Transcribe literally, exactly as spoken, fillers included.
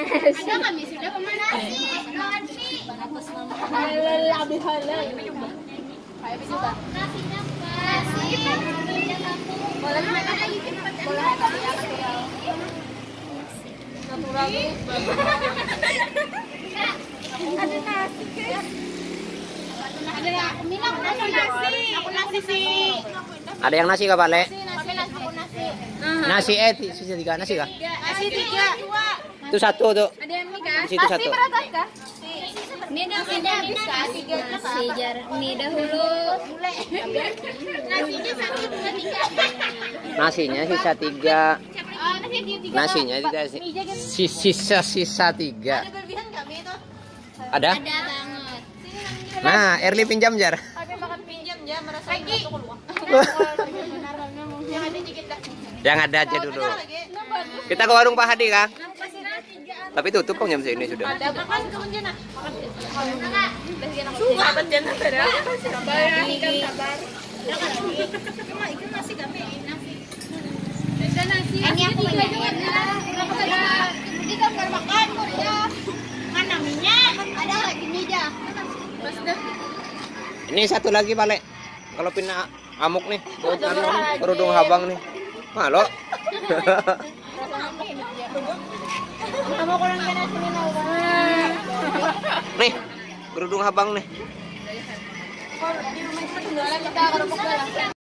Ada kami sudah kemana sih? Halal habis halal. Kayak juga. Nasinya nasi. Boleh makan lagi cepat. Boleh ya ya. Natural. Ada nasi guys. Ada minum nasi. Aku nasi sih. Ada yang nasi kah Pak Le? Nasi nasi nasi. Nasi eh sisa tiga nasi kah? Nasi tiga. Itu satu tuh. Ada yang mie kah? Di situ satu. Ini dahulu nasi nasi jar. Ini dahulu. Nasinya satu dua tiga. Nasinya sisa tiga. Nasinya tidak sisa sisa tiga. Ada berlebihan kami itu. Ada? Ada banget. Nah, Erli pinjam jar. Kami makan pinjam ya merasa itu keluar. Yang ada dikit dah. Yang ada aja dulu. Kita ke warung Pak Hadi kah? Tapi tutup kok jam segini sudah. Ada makan ke Menjana. Suka Menjana ada. Sabar ikan sabar. Cuma ikan nasi kami nasi. Ada nasi. Ini aku banyak. Berapa saja? Di kamar makan ya. Mana minyak? Ada lagi nih dah. Pas dah. Ini satu lagi Pak Le. Kalau pina amuk nih, kerudung habang nih. Halo. Nih, kerudung habang nih.